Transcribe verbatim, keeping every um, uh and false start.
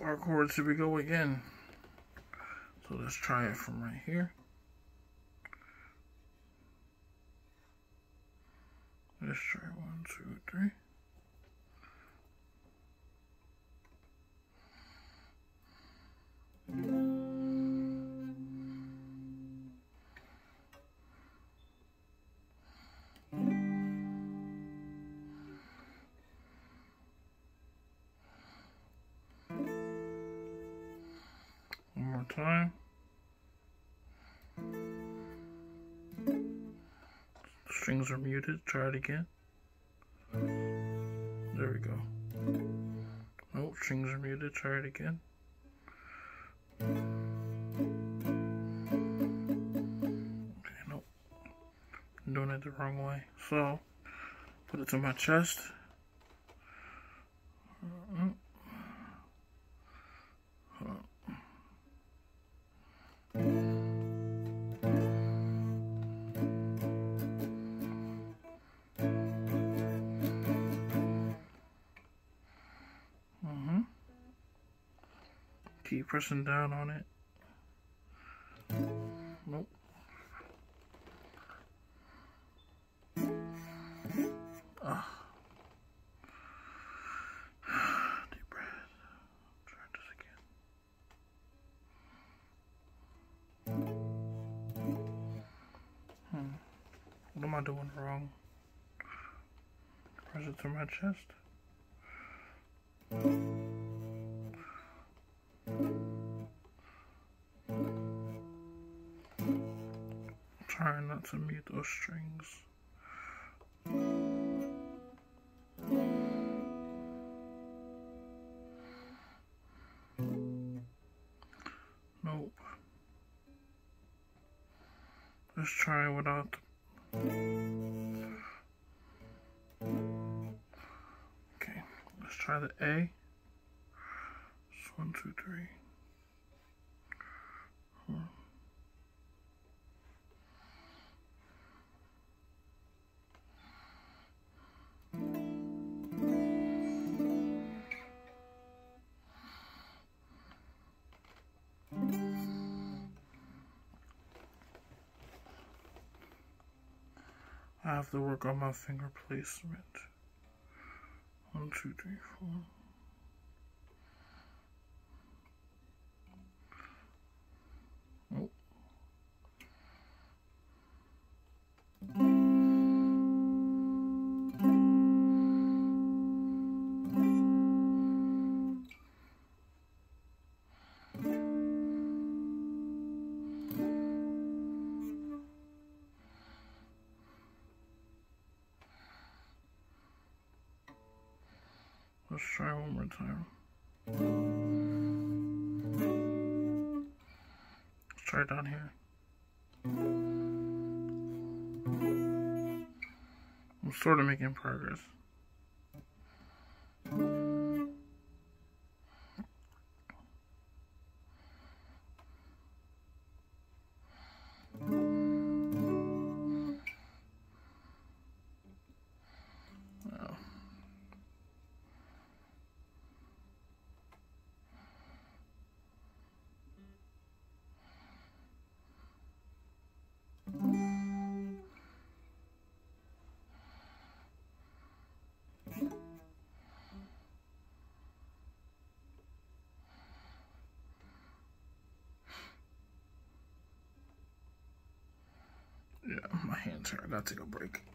bar chords, here we go again. So let's try it from right here. Let's try one, two, three. One more time. Strings are muted. Try it again. There we go. Nope, strings are muted. Try it again. Okay, nope. I'm doing it the wrong way. So, put it to my chest. Uh-uh. Keep pressing down on it. Nope. Ah. Deep breath. Try this again. Hmm. What am I doing wrong? Press it to my chest. Trying not to mute those strings. Nope. Let's try it without the... Okay, let's try the A. It's one, two, three. Hmm. I have to work on my finger placement. One, two, three, four. Oh. Let's try one more time. Let's try down here. I'm sort of making progress. Wow. Yeah, my hands hurt. I gotta take a break.